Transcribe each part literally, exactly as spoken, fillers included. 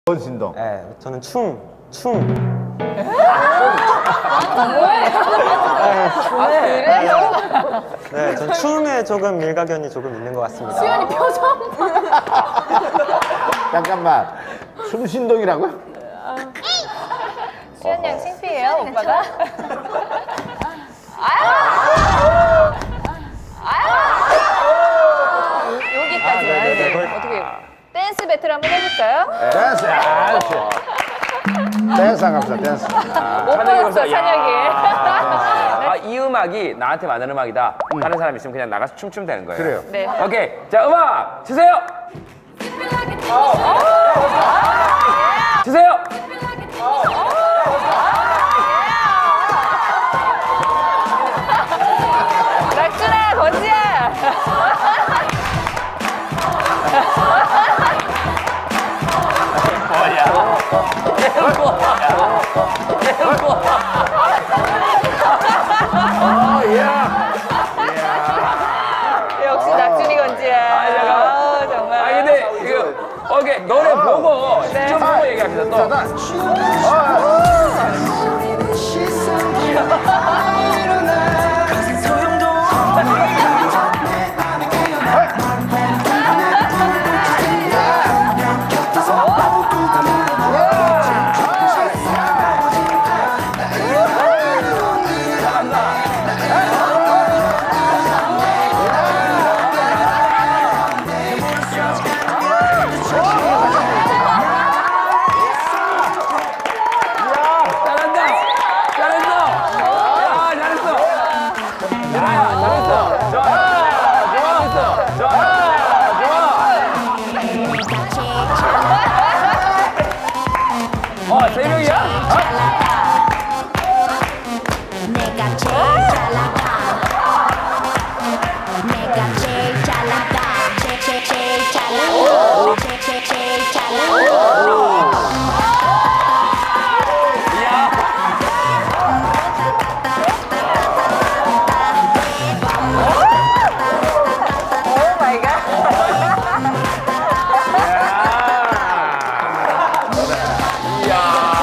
뭔 진동? 네, 저는 충, 충. 아, 그래요? 네, 전 춤에 조금 일가견이 조금 있는 것 같습니다. 수연이 표정. 잠깐만, 춤신동이라고요? 수연이 형 창피해요, 오빠가? 여기까지 아, 네네네. 와야 돼. 어떻게 댄스 배틀 한번 해볼까요? 댄스, 아, 댄스 안 갑시다, 댄스. 못 보였어, 찬혁이. 아, 이 음악이 나한테 맞는 음악이다. 다른 사람 있으면 그냥 나가서 춤추면 되는 거예요. 그래요. 네. 오케이. 자, 음악 주세요. 주세요. 낙준아, 건지야. 역시 낙준이 건지야. 아, 정말. 아, 근데 이거 오케이. 노래 보고 네. 춤 보고 얘기합시다. 또. 잘한다. 잘했어. 야, 잘했어. 야, 잘했어. 좋아. 좋아. 좋아. 좋아. 어, 세 명이야? 내가 제일 잘 나가. 내가 제일 잘 나가. 제, 제, 제일 잘 나가. 제, 제, 제일 잘 나가. 오 마이 갓. 이야.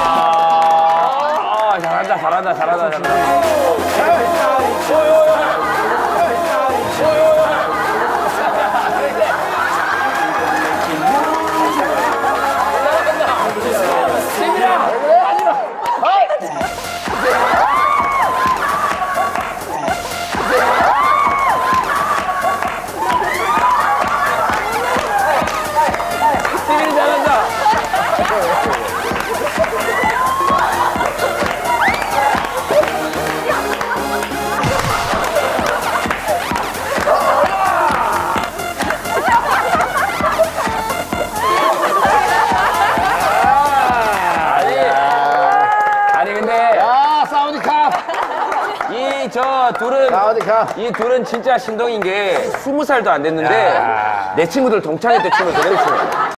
아, 잘한다, 잘한다, 잘한다, 잘한다. 시민이 잘한다. 아니, 아니 근데 야, 사우디카! 이 저 둘은 사우디카! 이 둘은 진짜 신동인 게 스무 살도 안 됐는데 내 친구들 동창회 때 춤을 그대로 추네.